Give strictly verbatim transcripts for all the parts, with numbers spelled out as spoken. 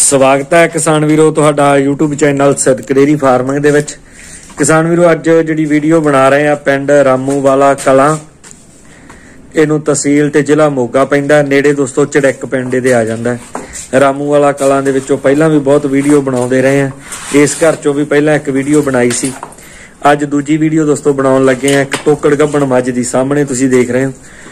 स्वागत है किसान वीरो तुहाडा YouTube channel Siddak dairy farming दे विच। किसान वीरो अज जिहड़ी वीडियो बना रहे हैं पिंड रामूवाला कलां, इहनूं तहसील ते जिला मोगा पैंदा, नेड़े दोस्तों चड़िक पिंड इहदे आ जांदा है। रामूवाला कलां दे विचों पहिलां भी बहुत वीडियो बनाउंदे रहे हैं, इस घर चों भी पहिलां एक वीडियो बनाई सी। अज दूजी वीडियो दोस्तों बनाउण लगे हैं। एक टोकड़ गब्बण मੱਝ दी सामने तुसीं देख रहे हो,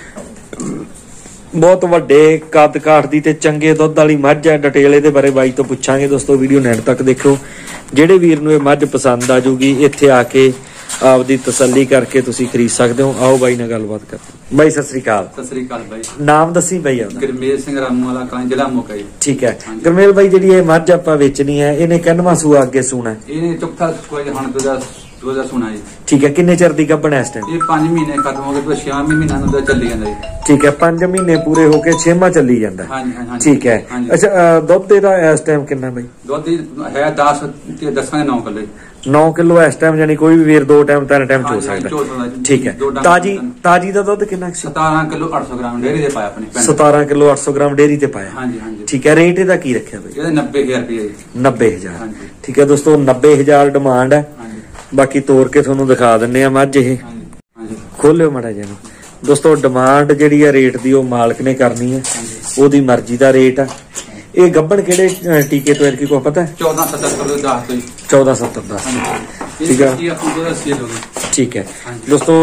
बहुत वड्डे कद काठ दी ते चंगे दुध वाली मੱਝ है। डिटेल इहदे बारे बाई तो पुछांगे दोस्तों, वीडियो नैण तक देखो। जिहड़े वीर नूं इह मੱਝ पसंद आ जूगी इत्थे आके आपदी तसल्ली करके तुसीं खरीद सकदे हो। आओ बाई नाल गलबात करते। बाई सत श्री अकाल। सत श्री अकाल बाई। नाम दसी बाई आपदा? गुरमेल सिंह रामूवाला कलां जिला मोगा। ठीक है गुरमेल बाई, जिहड़ी इह मੱਝ आपां वेचनी है इहने किन्नवां सूआ अगे सूना है? इहने चौथा सूआ हुण दूजा दूजा सूना जी। ठीक है, किन्ने चिर दी गब्बण है इस टाइम? ये पांच महीने खत्म हो गए तो छेवां महीना नूं चली जांदा जी। ठीक है, पांच महीने पूरे होके छेवां चली जांदा है। हां जी हां। ठीक है, अच्छा दुध इहदा इस टाइम किन्ना बाई? दुध है दस ते दसां दे नौ किलो। नौ किलो इस टाइम, यानी कोई भी वीर दो टाइम तीन टाइम चो सकदा है। ठीक है, ताजी ताजी दा दुध किन्ना? सतारह किलो आठ सौ ग्राम डेयरी दे पाया अपने पिंड। सतारह किलो आठ सौ ग्राम डेयरी ते पाया। हां जी हां जी। ठीक है, रेट इहदा की रखिया बाई? ਇਹਦਾ नब्बे हज़ार रुपए। नब्बे हजार। ठीक है दोस्तों, नब्बे हजार डिमांड है। बाकी तोड़ के थोनू दिखा दिन्ने आ मੱਝ। ਇਹ खोलियो माड़ा जिहा दोस्तों, डिमांड जिहड़ी है रेट दी ਉਹ मालक ने करनी है, ਉਹਦੀ मर्जी ਦਾ रेट है। ਇਹ ਗੱਬਣ ਕਿਹੜੇ ਟੀਕੇ ਤੋਂ ਇਰਕੀ को पता है? चौदह सत्तर दस ਤੋਂ चौदह सत्तर दस। ठीक है ठीक है दोस्तों,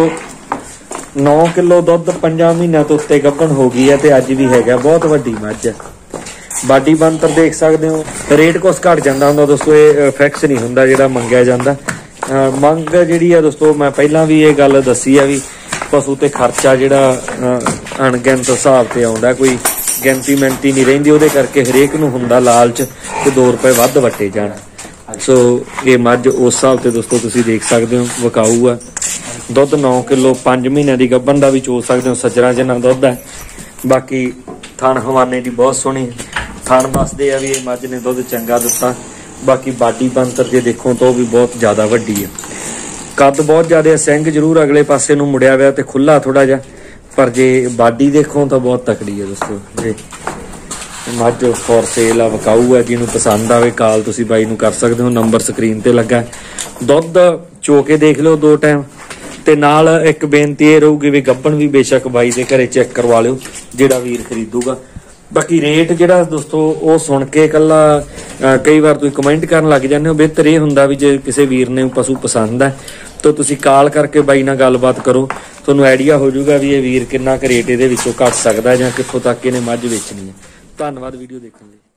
नौ किलो दुध पंजा महीनों तो उत्ते गब्बण हो गई है ते अज भी हैगा। बहुत वड्डी मੱਝ है। बाडी बनतर देख सकते हो। रेट कुछ घट जाता होंदा दोस्तों, ये फिक्स नहीं होंदा जिहड़ा मंगिया जांदा। मंग जिहड़ी है दोस्तों, मैं पहला भी ये गल दसी है भी पशु ते खर्चा जिहड़ा अणगिनत हिसाब से आउंदा, कोई गिनती मिनती नहीं रहिंदी, उहदे करके हरेक नूं हुंदा लालच कि दो रुपए वध वटे जाण। सो ये मੱਝ उस हिसाब से दोस्तों तुसीं देख सकते हो, विकाऊ है। दुध नौ किलो पांच महीने की गब्बण का भी चो सकते हो, सज्जरा जिन्ना दुध है। बाकी थण हवाने की बहुत सोहनी थण दसदे आ भी ये मੱਝ ने दुध चंगा दिता। बाकी बाडी बनतर जे देखो तो भी बहुत ज्यादा वड्डी है, कद बहुत ज्यादा, सिंग जरूर अगले पासे नूं मुड़िया हुआ ते खुला थोड़ा जा, पर जे बाडी देखो तो बहुत तकड़ी है दोस्तों। जे मੱਝ फॉर सेल आ, विकाऊ है। जिन्होंने पसंद आवे कॉल तुसीं बाई नूं कर सकते हो, नंबर स्क्रीन ते लगा है। दुध चो के देख लो दो टाइम ते नाल एक बेनती ये रहूगी भी गब्बण भी बेशक बाई दे घरे चेक करवा लिओ जिहड़ा वीर खरीदूगा। बाकी रेट जिहड़ा दोस्तों वो सुन के कला कई बार तुसीं कमेंट करन लग जांदे हो। बेहतर ये हुंदा भी जे किसी वीर ने पशु पसंद है तो तुसीं कॉल करके बाई नाल गलबात करो, तुहानूं आइडिया हो जाऊगा भी ये वीर किन्ना क रेट इहदे विचों घट सकदा जां कित्थों तक इहने मੱਝ वेचनी है। धन्नवाद वीडियो देखने लई।